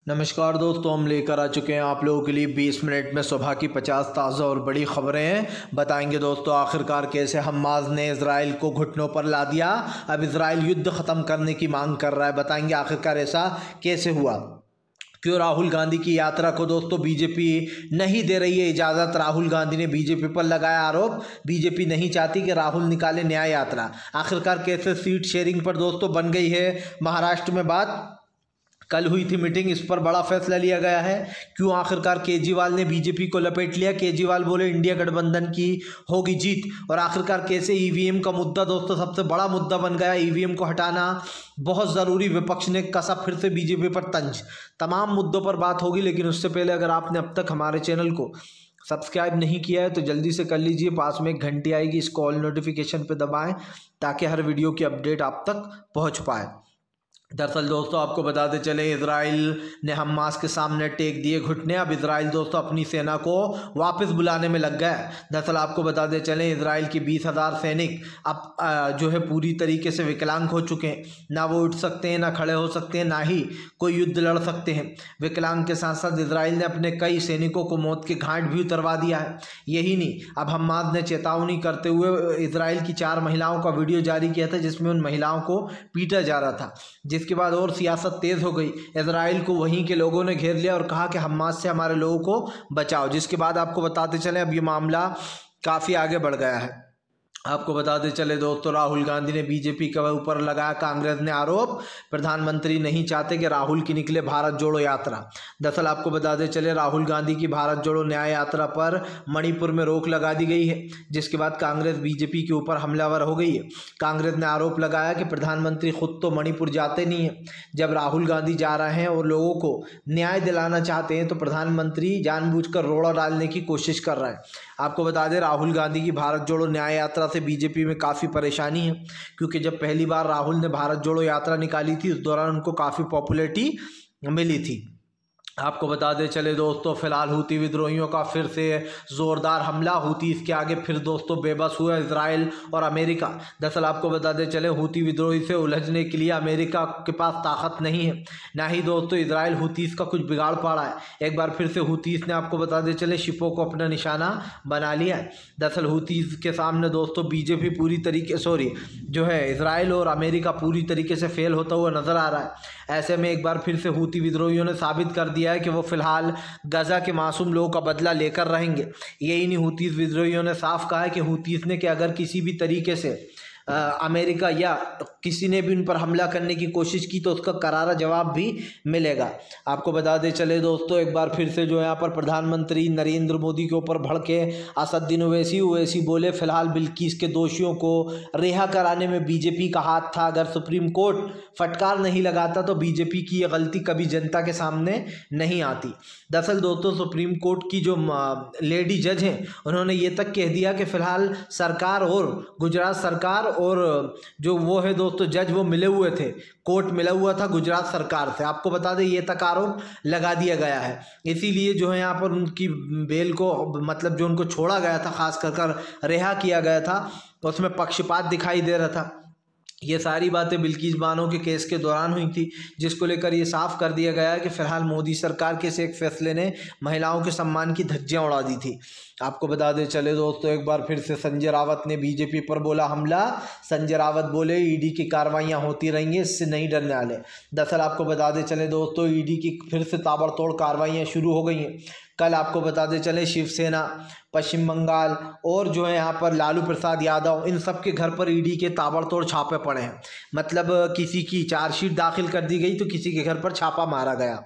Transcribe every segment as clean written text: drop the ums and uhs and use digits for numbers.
नमस्कार दोस्तों, हम लेकर आ चुके हैं आप लोगों के लिए 20 मिनट में सुबह की 50 ताज़ा और बड़ी खबरें हैं। बताएंगे दोस्तों आखिरकार कैसे हमास ने इजराइल को घुटनों पर ला दिया। अब इजराइल युद्ध ख़त्म करने की मांग कर रहा है। बताएंगे आखिरकार ऐसा कैसे हुआ। क्यों राहुल गांधी की यात्रा को दोस्तों बीजेपी नहीं दे रही है इजाज़त। राहुल गांधी ने बीजेपी पर लगाया आरोप, बीजेपी नहीं चाहती कि राहुल निकाले न्याय यात्रा। आखिरकार कैसे सीट शेयरिंग पर दोस्तों बन गई है महाराष्ट्र में बात। कल हुई थी मीटिंग, इस पर बड़ा फैसला लिया गया है। क्यों आखिरकार केजरीवाल ने बीजेपी को लपेट लिया। केजरीवाल बोले इंडिया गठबंधन की होगी जीत। और आखिरकार कैसे ईवीएम का मुद्दा दोस्तों सबसे बड़ा मुद्दा बन गया। ईवीएम को हटाना बहुत ज़रूरी, विपक्ष ने कसा फिर से बीजेपी पर तंज। तमाम मुद्दों पर बात होगी, लेकिन उससे पहले अगर आपने अब तक हमारे चैनल को सब्सक्राइब नहीं किया है तो जल्दी से कर लीजिए। पास में एक घंटी आएगी, इसको ऑल नोटिफिकेशन पर दबाएँ ताकि हर वीडियो की अपडेट आप तक पहुँच पाए। दरअसल दोस्तों आपको बताते चले, इजराइल ने हमास के सामने टेक दिए घुटने। अब इजराइल दोस्तों अपनी सेना को वापस बुलाने में लग गया है। दरअसल आपको बताते चले, इजराइल के 20,000 सैनिक अब जो है पूरी तरीके से विकलांग हो चुके हैं। ना वो उठ सकते हैं, ना खड़े हो सकते हैं, ना ही कोई युद्ध लड़ सकते हैं। विकलांग के साथ साथ इजराइल ने अपने कई सैनिकों को मौत के घाट भी उतरवा दिया है। यही नहीं, अब हमास ने चेतावनी करते हुए इजराइल की 4 महिलाओं का वीडियो जारी किया था, जिसमें उन महिलाओं को पीटा जा रहा था। जिसके बाद और सियासत तेज़ हो गई। इजराइल को वहीं के लोगों ने घेर लिया और कहा कि हमास से हमारे लोगों को बचाओ। जिसके बाद आपको बताते चलें, अब ये मामला काफ़ी आगे बढ़ गया है। आपको बताते चले दोस्तों, राहुल गांधी ने बीजेपी के ऊपर लगाया कांग्रेस ने आरोप, प्रधानमंत्री नहीं चाहते कि राहुल की निकले भारत जोड़ो यात्रा। दरअसल आपको बताते चले, राहुल गांधी की भारत जोड़ो न्याय यात्रा पर मणिपुर में रोक लगा दी गई है, जिसके बाद कांग्रेस बीजेपी के ऊपर हमलावर हो गई है। कांग्रेस ने आरोप लगाया कि प्रधानमंत्री खुद तो मणिपुर जाते नहीं हैं, जब राहुल गांधी जा रहे हैं और लोगों को न्याय दिलाना चाहते हैं तो प्रधानमंत्री जानबूझकर रोड़ा डालने की कोशिश कर रहा है। आपको बता दें, राहुल गांधी की भारत जोड़ो न्याय यात्रा से बीजेपी में काफ़ी परेशानी है, क्योंकि जब पहली बार राहुल ने भारत जोड़ो यात्रा निकाली थी उस दौरान उनको काफ़ी पॉपुलैरिटी मिली थी। आपको बता दें चले दोस्तों, फिलहाल हूती विद्रोहियों का फिर से ज़ोरदार हमला। हूती इसके आगे फिर दोस्तों बेबस हुआ इजराइल और अमेरिका। दरअसल आपको बता दें चले, हूती विद्रोही से उलझने के लिए अमेरिका के पास ताकत नहीं है, ना ही दोस्तों इजराइल हूतीस का कुछ बिगाड़ पड़ा है। एक बार फिर से हूतीस ने आपको बता दें चले शिपों को अपना निशाना बना लिया है। दरअसल हूतीस के सामने दोस्तों बीजेपी पूरी तरीके जो है इजराइल और अमेरिका पूरी तरीके से फेल होता हुआ नजर आ रहा है। ऐसे में एक बार फिर से हूती विद्रोहियों ने साबित कर दिया है कि वो फिलहाल गजा के मासूम लोगों का बदला लेकर रहेंगे। यही नहीं, हूती विद्रोहियों ने साफ कहा है कि हूतीस ने कि अगर किसी भी तरीके से अमेरिका या किसी ने भी उन पर हमला करने की कोशिश की तो उसका करारा जवाब भी मिलेगा। आपको बता दें चले दोस्तों, एक बार फिर से जो यहाँ पर प्रधानमंत्री नरेंद्र मोदी के ऊपर भड़के असदुद्दीन ओवैसी बोले फिलहाल बिल्किस के दोषियों को रिहा कराने में बीजेपी का हाथ था। अगर सुप्रीम कोर्ट फटकार नहीं लगाता तो बीजेपी की ये गलती कभी जनता के सामने नहीं आती। दरअसल दोस्तों, सुप्रीम कोर्ट की जो लेडी जज हैं उन्होंने ये तक कह दिया कि फिलहाल सरकार और गुजरात सरकार और जो वो है दोस्तों जज वो मिले हुए थे, कोर्ट मिला हुआ था गुजरात सरकार से। आपको बता दें ये तक आरोप लगा दिया गया है। इसीलिए जो है यहाँ पर उनकी बेल को मतलब जो उनको छोड़ा गया था, खास कर रिहा किया गया था, उसमें पक्षपात दिखाई दे रहा था। ये सारी बातें बिल्किस बानो के केस के दौरान हुई थी, जिसको लेकर ये साफ कर दिया गया है कि फिलहाल मोदी सरकार के इस एक फैसले ने महिलाओं के सम्मान की धज्जियां उड़ा दी थी। आपको बता दें चले दोस्तों, एक बार फिर से संजय रावत ने बीजेपी पर बोला हमला। संजय रावत बोले ईडी की कार्रवाइयां होती रहेंगी, इससे नहीं डरने वाले। दरअसल आपको बता दें चले दोस्तों, ईडी की फिर से ताबड़तोड़ कार्रवाइयां शुरू हो गई हैं। कल आपको बताते चले शिवसेना, पश्चिम बंगाल और जो है यहाँ पर लालू प्रसाद यादव, इन सब के घर पर ईडी के ताबड़तोड़ छापे पड़े हैं। मतलब किसी की चार्जशीट दाखिल कर दी गई तो किसी के घर पर छापा मारा गया,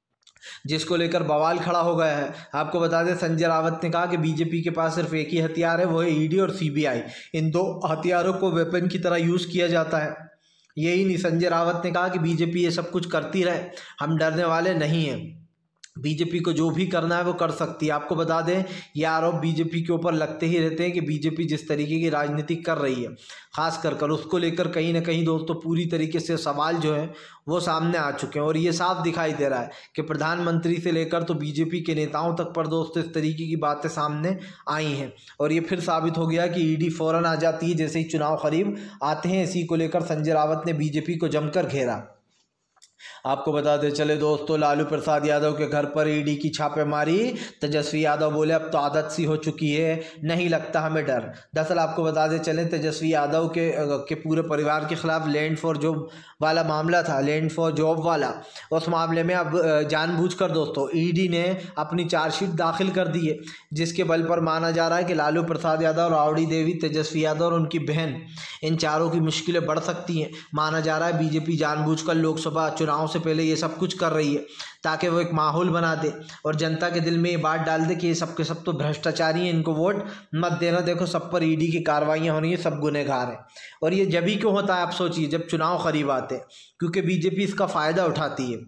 जिसको लेकर बवाल खड़ा हो गया है। आपको बता दें, संजय रावत ने कहा कि बीजेपी के पास सिर्फ एक ही हथियार है, वो है ईडी और सीबीआई। इन दो हथियारों को वेपन की तरह यूज़ किया जाता है। यही नहीं, संजय रावत ने कहा कि बीजेपी ये सब कुछ करती रहे, हम डरने वाले नहीं हैं। बीजेपी को जो भी करना है वो कर सकती है। आपको बता दें, ये आरोप बीजेपी के ऊपर लगते ही रहते हैं कि बीजेपी जिस तरीके की राजनीति कर रही है, खास कर उसको लेकर कहीं ना कहीं दोस्तों पूरी तरीके से सवाल जो है वो सामने आ चुके हैं। और ये साफ दिखाई दे रहा है कि प्रधानमंत्री से लेकर तो बीजेपी के नेताओं तक पर दोस्तों इस तरीके की बातें सामने आई हैं। और ये फिर साबित हो गया कि ईडी फ़ौरन आ जाती है जैसे ही चुनाव करीब आते हैं। इसी को लेकर संजय रावत ने बीजेपी को जमकर घेरा। आपको बताते चले दोस्तों, लालू प्रसाद यादव के घर पर ईडी की छापेमारी। तेजस्वी यादव बोले अब तो आदत सी हो चुकी है, नहीं लगता हमें डर। दरअसल आपको बताते चले, तेजस्वी यादव के पूरे परिवार के खिलाफ लैंड फॉर जॉब वाला मामला था, लैंड फॉर जॉब वाला। उस मामले में अब जानबूझकर दोस्तों ईडी ने अपनी चार्जशीट दाखिल कर दी है, जिसके बल पर माना जा रहा है कि लालू प्रसाद यादव, राबड़ी देवी, तेजस्वी यादव और उनकी बहन, इन चारों की मुश्किलें बढ़ सकती हैं। माना जा रहा है बीजेपी जानबूझकर लोकसभा चुनाव से पहले ये सब कुछ कर रही है ताकि वो एक माहौल बना दे और जनता के दिल में ये बात डाल दे कि ये सब के सब तो भ्रष्टाचारी हैं, इनको वोट मत देना, देखो सब पर ईडी की कार्रवाइयाँ हो रही हैं, सब गुनहगार हैं। और ये जब ही क्यों होता है आप सोचिए, जब चुनाव करीब आते हैं, क्योंकि बीजेपी इसका फ़ायदा उठाती है।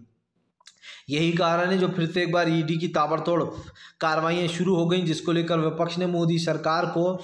यही कारण है जो फिर से एक बार ईडी की ताबड़तोड़ कार्रवाइयाँ शुरू हो गई, जिसको लेकर विपक्ष ने मोदी सरकार को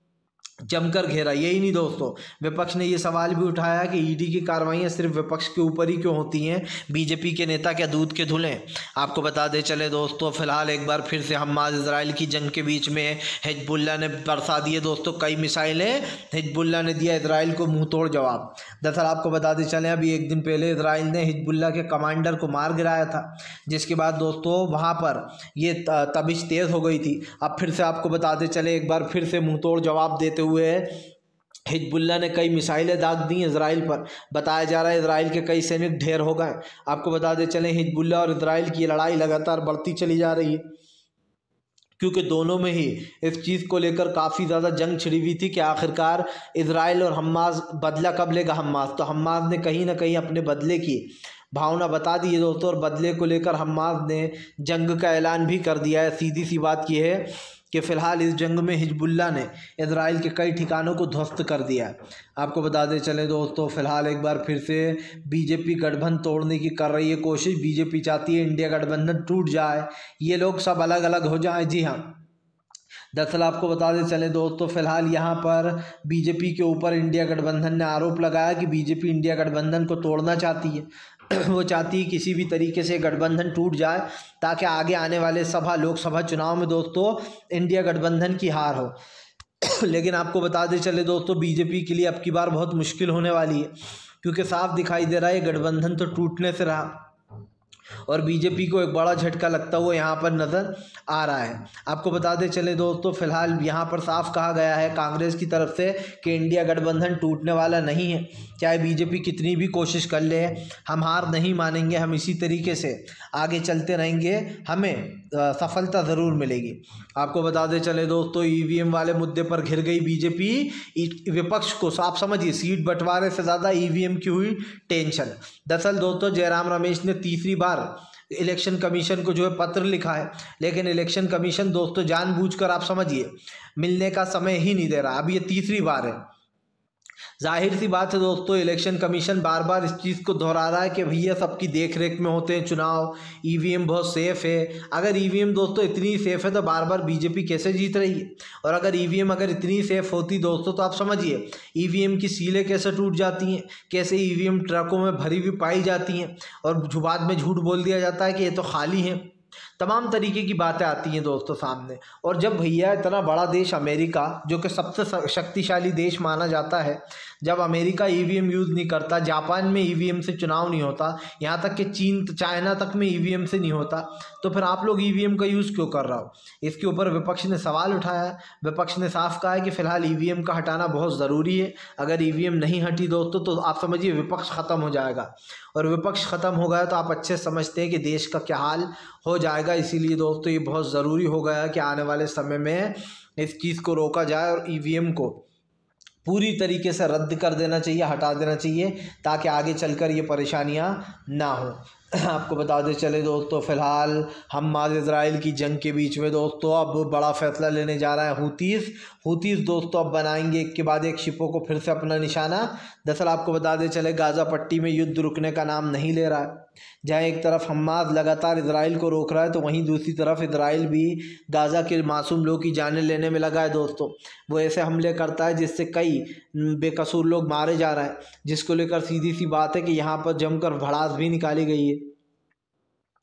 जमकर घेरा। यही नहीं दोस्तों, विपक्ष ने ये सवाल भी उठाया कि ईडी की कार्रवाइयाँ सिर्फ विपक्ष के ऊपर ही क्यों होती हैं, बीजेपी के नेता क्या दूध के धुलें। आपको बता दे चले दोस्तों, फिलहाल एक बार फिर से हमास इजराइल की जंग के बीच में हिजबुल्लाह ने बरसा दिए दोस्तों कई मिसाइलें। हिजबुल्लाह ने दिया इजराइल को मुंह तोड़ जवाब। दरअसल आपको बताते चले, अभी एक दिन पहले इजराइल ने हिजबुल्लाह के कमांडर को मार गिराया था, जिसके बाद दोस्तों वहाँ पर ये तबिश तेज़ हो गई थी। अब फिर से आपको बताते चले, एक बार फिर से मुंह तोड़ जवाब देते हुए हिजबुल्लाह ने कई मिसाइलें दाग दी इजराइल पर। बताया जा रहा है इजराइल के कई सैनिक ढेर हो गए। आपको बताते चले, हिजबुल्लाह और इजराइल की लड़ाई लगातार बढ़ती चली जा रही है, क्योंकि दोनों में ही इस चीज़ को लेकर काफ़ी ज़्यादा जंग छिड़ी हुई थी कि आखिरकार इजराइल और हमास बदला कब लेगा हमास। तो हमास ने कहीं ना कहीं अपने बदले की भावना बता दी है दोस्तों, और बदले को लेकर हमास ने जंग का ऐलान भी कर दिया है। सीधी सी बात यह है कि फ़िलहाल इस जंग में हिजबुल्लाह ने इजराइल के कई ठिकानों को ध्वस्त कर दिया है। आपको बताते चले दोस्तों, फ़िलहाल एक बार फिर से बीजेपी गठबंधन तोड़ने की कर रही है कोशिश। बीजेपी चाहती है इंडिया गठबंधन टूट जाए, ये लोग सब अलग अलग हो जाएं। जी हाँ, दरअसल आपको बताते चले दोस्तों, फिलहाल यहाँ पर बीजेपी के ऊपर इंडिया गठबंधन ने आरोप लगाया कि बीजेपी इंडिया गठबंधन को तोड़ना चाहती है। वो चाहती है किसी भी तरीके से गठबंधन टूट जाए ताकि आगे आने वाले लोकसभा चुनाव में दोस्तों इंडिया गठबंधन की हार हो। लेकिन आपको बताते चले दोस्तों, बीजेपी के लिए अब की बार बहुत मुश्किल होने वाली है, क्योंकि साफ दिखाई दे रहा है गठबंधन तो टूटने से रहा और बीजेपी को एक बड़ा झटका लगता हुआ यहाँ पर नज़र आ रहा है। आपको बताते चले दोस्तों, फिलहाल यहाँ पर साफ कहा गया है कांग्रेस की तरफ से कि इंडिया गठबंधन टूटने वाला नहीं है। चाहे बीजेपी कितनी भी कोशिश कर ले, हम हार नहीं मानेंगे, हम इसी तरीके से आगे चलते रहेंगे, हमें सफलता ज़रूर मिलेगी। आपको बताते चले दोस्तों, ईवीएम वाले मुद्दे पर घिर गई बीजेपी। विपक्ष को साफ समझिए, सीट बंटवारे से ज़्यादा ईवीएम की हुई टेंशन। दरअसल दोस्तों, जयराम रमेश ने तीसरी बार इलेक्शन कमीशन को जो है पत्र लिखा है, लेकिन इलेक्शन कमीशन दोस्तों जानबूझकर आप समझिए मिलने का समय ही नहीं दे रहा। अब ये तीसरी बार है। जाहिर सी बात है दोस्तों, इलेक्शन कमीशन बार बार इस चीज़ को दोहरा रहा है कि भैया सबकी देख रेख में होते हैं चुनाव, ईवीएम बहुत सेफ़ है। अगर ईवीएम दोस्तों इतनी सेफ़ है तो बार बार बीजेपी कैसे जीत रही है? और अगर ईवीएम अगर इतनी सेफ़ होती दोस्तों, तो आप समझिए ईवीएम की सीलें कैसे टूट जाती हैं, कैसे ईवीएम ट्रकों में भरी हुई पाई जाती हैं और बाद में झूठ बोल दिया जाता है कि ये तो खाली हैं। तमाम तरीके की बातें आती हैं दोस्तों सामने। और जब भैया इतना बड़ा देश अमेरिका, जो कि सबसे शक्तिशाली देश माना जाता है, जब अमेरिका ईवीएम यूज़ नहीं करता, जापान में ईवीएम से चुनाव नहीं होता, यहाँ तक कि चीन चाइना तक में ईवीएम से नहीं होता, तो फिर आप लोग ईवीएम का यूज़ क्यों कर रहा हो? इसके ऊपर विपक्ष ने सवाल उठाया। विपक्ष ने साफ कहा है कि फ़िलहाल ईवीएम का हटाना बहुत ज़रूरी है। अगर ईवीएम नहीं हटी दोस्तों तो आप समझिए विपक्ष ख़त्म हो जाएगा, और विपक्ष ख़त्म हो गया तो आप अच्छे समझते हैं कि देश का क्या हाल हो जाएगा। इसीलिए दोस्तों ये बहुत ज़रूरी हो गया है कि आने वाले समय में इस चीज़ को रोका जाए और ईवीएम को पूरी तरीके से रद्द कर देना चाहिए, हटा देना चाहिए, ताकि आगे चलकर ये परेशानियां ना हो। आपको बताते चले दोस्तों, फ़िलहाल हमास इजराइल की जंग के बीच में दोस्तों अब बड़ा फैसला लेने जा रहा है हूतीस दोस्तों अब बनाएंगे एक के बाद एक शिपों को फिर से अपना निशाना। दरअसल आपको बताते चले, गाज़ा पट्टी में युद्ध रुकने का नाम नहीं ले रहा है। जहाँ एक तरफ हमास लगातार इजराइल को रोक रहा है, तो वहीं दूसरी तरफ इजराइल भी गाज़ा के मासूम लोग की जानें लेने में लगा है दोस्तों। वो ऐसे हमले करता है जिससे कई बेकसूर लोग मारे जा रहे हैं, जिसको लेकर सीधी सी बात है कि यहाँ पर जमकर भड़ास भी निकाली गई है।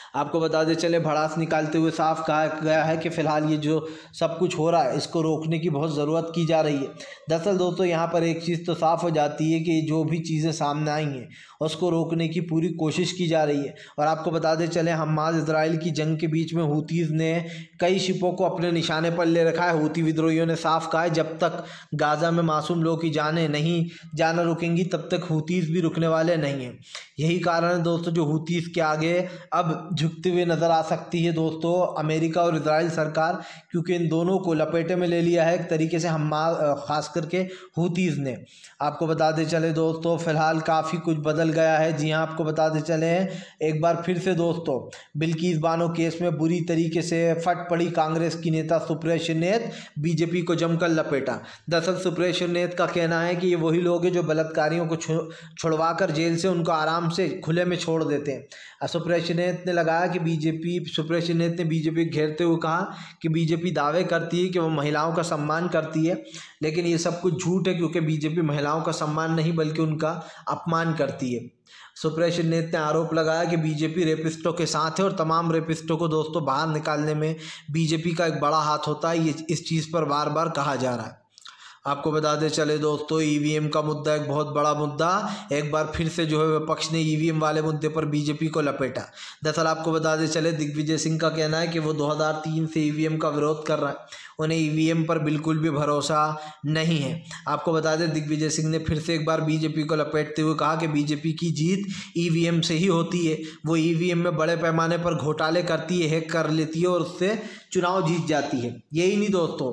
आपको बता दें चले भड़ास निकालते हुए साफ कहा गया है कि फ़िलहाल ये जो सब कुछ हो रहा है इसको रोकने की बहुत ज़रूरत की जा रही है। दरअसल दोस्तों यहाँ पर एक चीज़ तो साफ़ हो जाती है कि जो भी चीज़ें सामने आई हैं उसको रोकने की पूरी कोशिश की जा रही है। और आपको बता दें चले हमास इजराइल की जंग के बीच में हूतीज़ ने कई शिपों को अपने निशाने पर ले रखा है। हूती विद्रोहियों ने साफ कहा है जब तक गाज़ा में मासूम लोगों की जानें नहीं जाना रुकेंगी तब तक हूतीज़ भी रुकने वाले नहीं हैं। यही कारण है दोस्तों जो हूतीज़ के आगे अब झुकते हुए नज़र आ सकती है दोस्तों अमेरिका और इजराइल सरकार, क्योंकि इन दोनों को लपेटे में ले लिया है एक तरीके से खास करके हूतीज़ ने। आपको बताते चले दोस्तों फ़िलहाल काफ़ी कुछ बदल गया है। जी हाँ, आपको बताते चले एक बार फिर से दोस्तों बिल्किस बानो केस में बुरी तरीके से फट पड़ी कांग्रेस की नेता सुप्रिया शिरनेत, बीजेपी को जमकर लपेटा। दरअसल सुप्रिया शिरनेत का कहना है कि ये वही लोग हैं जो बलात्कारियों को छुड़वा कर जेल से उनको आराम से खुले में छोड़ देते हैं। सुप्रिया शिरनेत ने लगाया कि सुप्रिया शिरनेत ने बीजेपी घेरते हुए कहा कि बीजेपी दावे करती है कि वो महिलाओं का सम्मान करती है, लेकिन ये सब कुछ झूठ है क्योंकि बीजेपी महिलाओं का सम्मान नहीं बल्कि उनका अपमान करती है। सुप्रिया शिरनेत ने आरोप लगाया कि बीजेपी रेपिस्टों के साथ है और तमाम रेपिस्टों को दोस्तों बाहर निकालने में बीजेपी का एक बड़ा हाथ होता है। ये इस चीज़ पर बार बार कहा जा रहा है। आपको बताते चले दोस्तों ईवीएम का मुद्दा एक बहुत बड़ा मुद्दा, एक बार फिर से जो है विपक्ष ने ईवीएम वाले मुद्दे पर बीजेपी को लपेटा। दरअसल आपको बताते चले दिग्विजय सिंह का कहना है कि वो 2003 से ईवीएम का विरोध कर रहा है, उन्हें ईवीएम पर बिल्कुल भी भरोसा नहीं है। आपको बता दें दिग्विजय सिंह ने फिर से एक बार बीजेपी को लपेटते हुए कहा कि बीजेपी की जीत ईवीएम से ही होती है, वो ईवीएम में बड़े पैमाने पर घोटाले करती है, हैक कर लेती है और उससे चुनाव जीत जाती है। यही नहीं दोस्तों,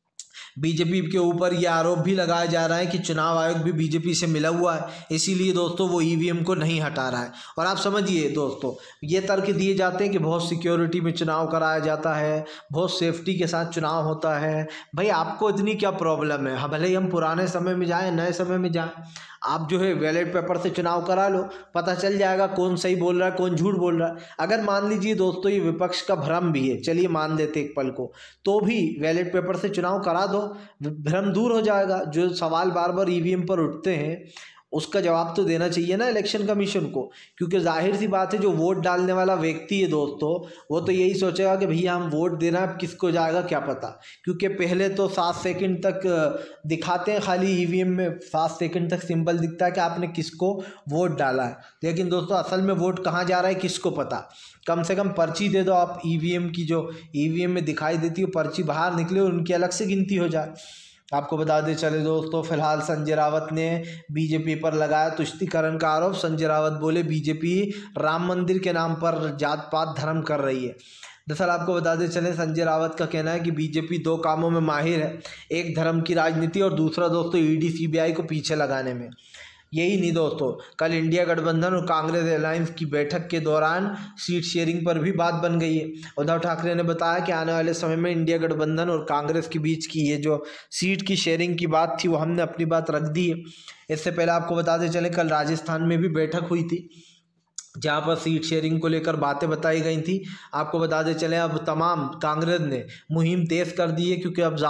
बीजेपी के ऊपर यह आरोप भी लगाया जा रहा है कि चुनाव आयोग भी बीजेपी से मिला हुआ है, इसीलिए दोस्तों वो ईवीएम को नहीं हटा रहा है। और आप समझिए दोस्तों ये तर्क दिए जाते हैं कि बहुत सिक्योरिटी में चुनाव कराया जाता है, बहुत सेफ्टी के साथ चुनाव होता है। भाई आपको इतनी क्या प्रॉब्लम है? हाँ, भले ही हम पुराने समय में जाएं नए समय में जाएं, आप जो है बैलेट पेपर से चुनाव करा लो, पता चल जाएगा कौन सही बोल रहा है कौन झूठ बोल रहा है। अगर मान लीजिए दोस्तों ये विपक्ष का भ्रम भी है, चलिए मान लेते एक पल को, तो भी बैलेट पेपर से चुनाव करा दो, भ्रम दूर हो जाएगा। जो सवाल बार बार ईवीएम पर उठते हैं उसका जवाब तो देना चाहिए ना इलेक्शन कमीशन को, क्योंकि जाहिर सी बात है जो वोट डालने वाला व्यक्ति है दोस्तों वो तो यही सोचेगा कि भैया हम वोट देना है, किसको जाएगा क्या पता। क्योंकि पहले तो 7 सेकंड तक दिखाते हैं, खाली ईवीएम में 7 सेकंड तक सिंबल दिखता है कि आपने किसको वोट डाला है, लेकिन दोस्तों असल में वोट कहाँ जा रहा है किसको पता। कम से कम पर्ची दे दो आप ईवीएम की, जो ईवीएम में दिखाई देती है पर्ची बाहर निकले और उनकी अलग से गिनती हो जाए। आपको बता दें चले दोस्तों फिलहाल संजय रावत ने बीजेपी पर लगाया तुष्टीकरण का आरोप। संजय रावत बोले बीजेपी राम मंदिर के नाम पर जात पात धर्म कर रही है। दरअसल आपको बता दें चले संजय रावत का कहना है कि बीजेपी 2 कामों में माहिर है, एक धर्म की राजनीति और दूसरा दोस्तों ईडी सीबीआई को पीछे लगाने में। यही नहीं दोस्तों, कल इंडिया गठबंधन और कांग्रेस अलायंस की बैठक के दौरान सीट शेयरिंग पर भी बात बन गई है। उद्धव ठाकरे ने बताया कि आने वाले समय में इंडिया गठबंधन और कांग्रेस के बीच की ये जो सीट की शेयरिंग की बात थी वो हमने अपनी बात रख दी है। इससे पहले आपको बताते चले कल राजस्थान में भी बैठक हुई थी जहाँ पर सीट शेयरिंग को लेकर बातें बताई गई थी। आपको बताते चले अब तमाम कांग्रेस ने मुहिम तेज़ कर दी है, क्योंकि अब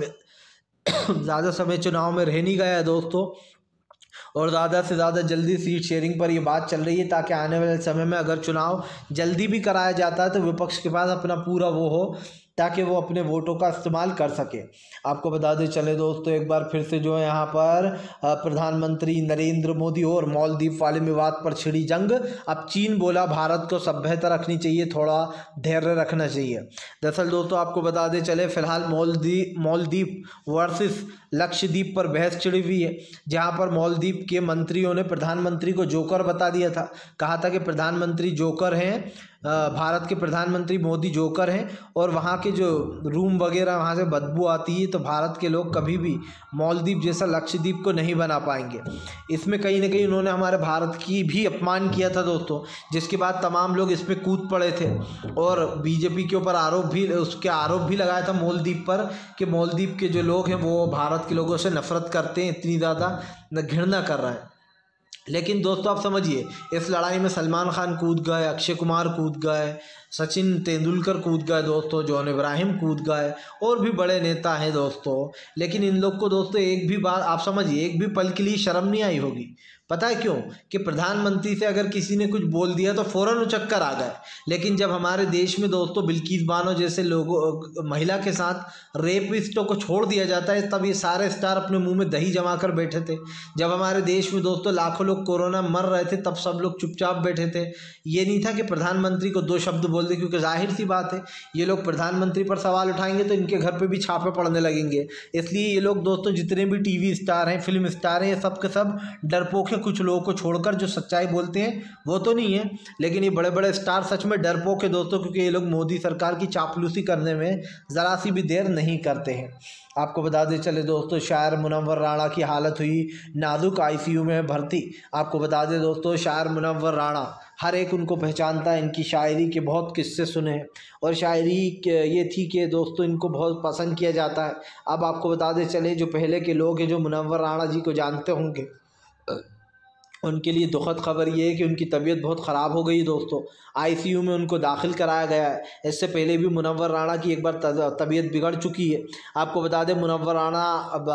ज़्यादा समय चुनाव में रह नहीं गया है दोस्तों, और ज़्यादा से ज़्यादा जल्दी सीट शेयरिंग पर ये बात चल रही है ताकि आने वाले समय में अगर चुनाव जल्दी भी कराया जाता है तो विपक्ष के पास अपना पूरा वो हो ताकि वो अपने वोटों का इस्तेमाल कर सके। आपको बता दें चले दोस्तों एक बार फिर से जो है यहाँ पर प्रधानमंत्री नरेंद्र मोदी और मालदीव वाले विवाद पर छिड़ी जंग। अब चीन बोला भारत को सभ्यता रखनी चाहिए, थोड़ा धैर्य रखना चाहिए। दरअसल दोस्तों आपको बता दें चले फिलहाल मालदीव वर्सेस लक्षद्वीप पर बहस छिड़ी हुई है, जहाँ पर मालदीव के मंत्रियों ने प्रधानमंत्री को जोकर बता दिया था। कहा था कि प्रधानमंत्री जोकर हैं, भारत के प्रधानमंत्री मोदी जोकर हैं और वहाँ के जो रूम वगैरह वहाँ से बदबू आती है, तो भारत के लोग कभी भी मालदीव जैसा लक्षद्वीप को नहीं बना पाएंगे। इसमें कहीं ना कहीं उन्होंने हमारे भारत की भी अपमान किया था दोस्तों, जिसके बाद तमाम लोग इस पर कूद पड़े थे और बीजेपी के ऊपर आरोप भी लगाया था मालदीव पर कि मालदीव के जो लोग हैं वो भारत के लोगों से नफरत करते हैं, इतनी ज़्यादा घृणा कर रहे हैं। लेकिन दोस्तों आप समझिए इस लड़ाई में सलमान खान कूद गए, अक्षय कुमार कूद गए, सचिन तेंदुलकर कूद गए दोस्तों, जॉन इब्राहिम कूद गए और भी बड़े नेता हैं दोस्तों। लेकिन इन लोग को दोस्तों एक भी बार आप समझिए एक भी पल के लिए शर्म नहीं आई होगी, पता है क्यों? कि प्रधानमंत्री से अगर किसी ने कुछ बोल दिया तो फ़ौरन उचक कर आ गए। लेकिन जब हमारे देश में दोस्तों बिल्किस बानो जैसे लोगों महिला के साथ रेपिस्टों को छोड़ दिया जाता है, तब ये सारे स्टार अपने मुंह में दही जमा कर बैठे थे। जब हमारे देश में दोस्तों लाखों लोग कोरोना मर रहे थे, तब सब लोग चुपचाप बैठे थे। ये नहीं था कि प्रधानमंत्री को 2 शब्द बोल दे, क्योंकि जाहिर सी बात है ये लोग प्रधानमंत्री पर सवाल उठाएंगे तो इनके घर पे भी छापे पड़ने लगेंगे। इसलिए ये लोग दोस्तों जितने भी टीवी स्टार हैं, फिल्म स्टार हैं, ये सब के सब डरपोक हैं। कुछ लोगों को छोड़कर जो सच्चाई बोलते हैं वो तो नहीं है, लेकिन ये बड़े बड़े स्टार सच में डरपोक है दोस्तों, क्योंकि ये लोग मोदी सरकार की चापलूसी करने में ज़रा सी भी देर नहीं करते हैं। आपको बता दें चले दोस्तों, शायर मुनव्वर राणा की हालत हुई नाजुक, आईसीयू में भर्ती। आपको बता दें दोस्तों, शायर मुनव्वर राणा हर एक उनको पहचानता है, इनकी शायरी के बहुत किस्से सुने हैं और शायरी ये थी कि दोस्तों इनको बहुत पसंद किया जाता है। अब आपको बता दें चले, जो पहले के लोग हैं जो मुनव्वर राणा जी को जानते होंगे, उनके लिए दुखद खबर ये है कि उनकी तबीयत बहुत ख़राब हो गई दोस्तों। आईसीयू में उनको दाखिल कराया गया है। इससे पहले भी मुनव्वर राणा की एक बार तबीयत बिगड़ चुकी है। आपको बता दें मुनव्वर राणा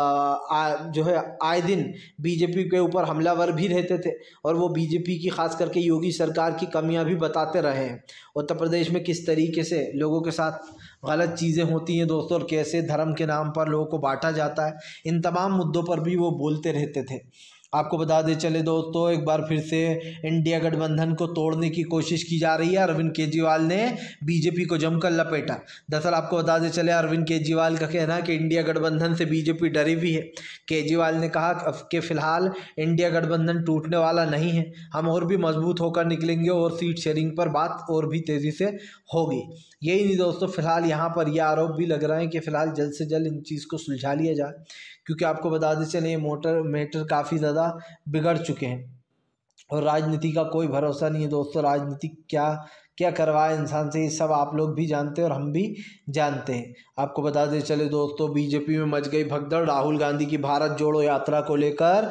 जो है आए दिन बीजेपी के ऊपर हमलावर भी रहते थे और वो बीजेपी की खास करके योगी सरकार की कमियां भी बताते रहे हैं। उत्तर प्रदेश में किस तरीके से लोगों के साथ गलत चीज़ें होती हैं दोस्तों और कैसे धर्म के नाम पर लोगों को बांटा जाता है, इन तमाम मुद्दों पर भी वो बोलते रहते थे। आपको बता दें चले दोस्तों, एक बार फिर से इंडिया गठबंधन को तोड़ने की कोशिश की जा रही है। अरविंद केजरीवाल ने बीजेपी को जमकर लपेटा। दरअसल आपको बता दें चले, अरविंद केजरीवाल का कहना है कि इंडिया गठबंधन से बीजेपी डरी हुई है। केजरीवाल ने कहा कि फिलहाल इंडिया गठबंधन टूटने वाला नहीं है, हम और भी मजबूत होकर निकलेंगे और सीट शेयरिंग पर बात और भी तेज़ी से होगी। यही नहीं दोस्तों, फिलहाल यहाँ पर यह आरोप भी लग रहा है कि फ़िलहाल जल्द से जल्द इन चीज़ को सुलझा लिया जाए, क्योंकि आपको बता दें चले ये मैटर काफ़ी ज़्यादा बिगड़ चुके हैं और राजनीति का कोई भरोसा नहीं है दोस्तों। राजनीति क्या क्या करवाए इंसान से, ये सब आप लोग भी जानते हैं और हम भी जानते हैं। आपको बता दें चले दोस्तों, बीजेपी में मच गई भगदड़। राहुल गांधी की भारत जोड़ो यात्रा को लेकर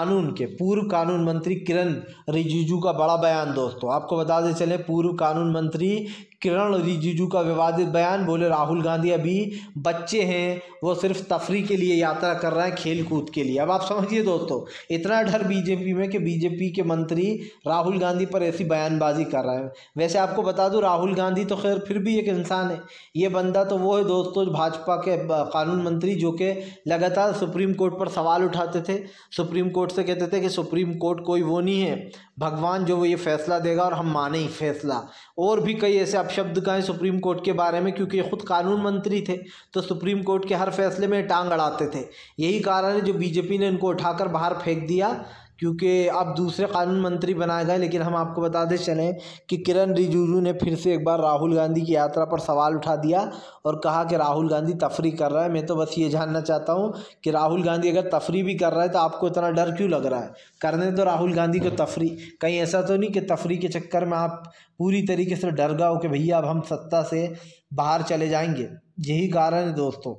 पूर्व कानून मंत्री किरण रिजिजू का बड़ा बयान दोस्तों। आपको बता दें चले, पूर्व कानून मंत्री किरण रिजिजू का विवादित बयान। बोले राहुल गांधी अभी बच्चे हैं, वो सिर्फ तफरी के लिए यात्रा कर रहे हैं, खेल कूद के लिए। अब आप समझिए दोस्तों, इतना डर बीजेपी में कि बीजेपी के मंत्री राहुल गांधी पर ऐसी बयानबाजी कर रहे हैं। वैसे आपको बता दूं, राहुल गांधी तो खैर फिर भी एक इंसान है। ये बंदा तो वो है दोस्तों भाजपा के कानून मंत्री जो कि लगातार सुप्रीम कोर्ट पर सवाल उठाते थे। सुप्रीम कोर्ट से कहते थे कि सुप्रीम कोर्ट कोई वो नहीं है भगवान जो वो ये फैसला देगा और हम माने ही फैसला। और भी कई ऐसे अपशब्द कहे सुप्रीम कोर्ट के बारे में, क्योंकि खुद कानून मंत्री थे तो सुप्रीम कोर्ट के हर फैसले में टांग अड़ाते थे। यही कारण है जो बीजेपी ने इनको उठाकर बाहर फेंक दिया, क्योंकि अब दूसरे कानून मंत्री बनाए गए। लेकिन हम आपको बताते चलें कि किरण रिजिजू ने फिर से एक बार राहुल गांधी की यात्रा पर सवाल उठा दिया और कहा कि राहुल गांधी तफरी कर रहा है। मैं तो बस ये जानना चाहता हूँ कि राहुल गांधी अगर तफरी भी कर रहा है तो आपको इतना डर क्यों लग रहा है? करने तो राहुल गांधी को तफरी, कहीं ऐसा तो नहीं कि तफरी के चक्कर में आप पूरी तरीके से डर गए हो कि भैया अब हम सत्ता से बाहर चले जाएंगे। यही कारण है दोस्तों।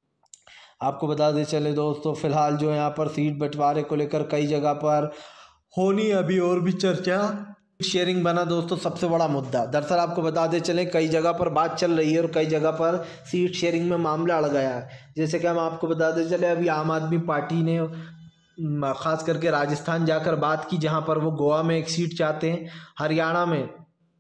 आपको बता दें चले दोस्तों, फिलहाल जो यहाँ पर सीट बंटवारे को लेकर कई जगह पर होनी अभी और भी चर्चा, शेयरिंग बना दोस्तों सबसे बड़ा मुद्दा। दरअसल आपको बता दें चले, कई जगह पर बात चल रही है और कई जगह पर सीट शेयरिंग में मामला अड़ गया है। जैसे कि हम आपको बता दें चले, अभी आम आदमी पार्टी ने खास करके राजस्थान जाकर बात की, जहाँ पर वो गोवा में 1 सीट चाहते हैं, हरियाणा में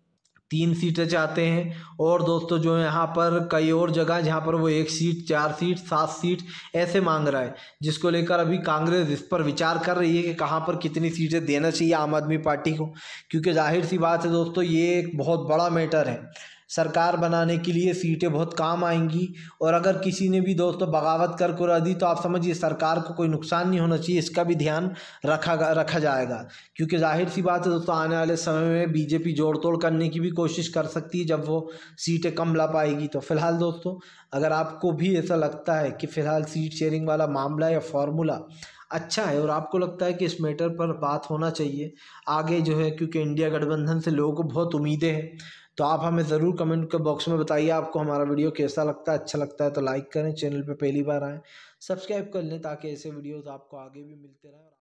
3 सीटें चाहते हैं और दोस्तों जो यहाँ पर कई और जगह जहाँ पर वो 1 सीट, 4 सीट, 7 सीट ऐसे मांग रहा है, जिसको लेकर अभी कांग्रेस इस पर विचार कर रही है कि कहाँ पर कितनी सीटें देना चाहिए आम आदमी पार्टी को। क्योंकि जाहिर सी बात है दोस्तों, ये एक बहुत बड़ा मैटर है। सरकार बनाने के लिए सीटें बहुत काम आएंगी और अगर किसी ने भी दोस्तों बगावत कर कुरा दी तो आप समझिए सरकार को कोई नुकसान नहीं होना चाहिए, इसका भी ध्यान रखा जाएगा। क्योंकि जाहिर सी बात है दोस्तों, आने वाले समय में बीजेपी जोड़ तोड़ करने की भी कोशिश कर सकती है जब वो सीटें कम ला पाएगी। तो फिलहाल दोस्तों, अगर आपको भी ऐसा लगता है कि फ़िलहाल सीट शेयरिंग वाला मामला या फॉर्मूला अच्छा है और आपको लगता है कि इस मैटर पर बात होना चाहिए आगे जो है, क्योंकि इंडिया गठबंधन से लोगों को बहुत उम्मीदें हैं, तो आप हमें ज़रूर कमेंट के बॉक्स में बताइए आपको हमारा वीडियो कैसा लगता है। अच्छा लगता है तो लाइक करें, चैनल पे पहली बार आएँ सब्सक्राइब कर लें ताकि ऐसे वीडियोस आपको आगे भी मिलते रहें।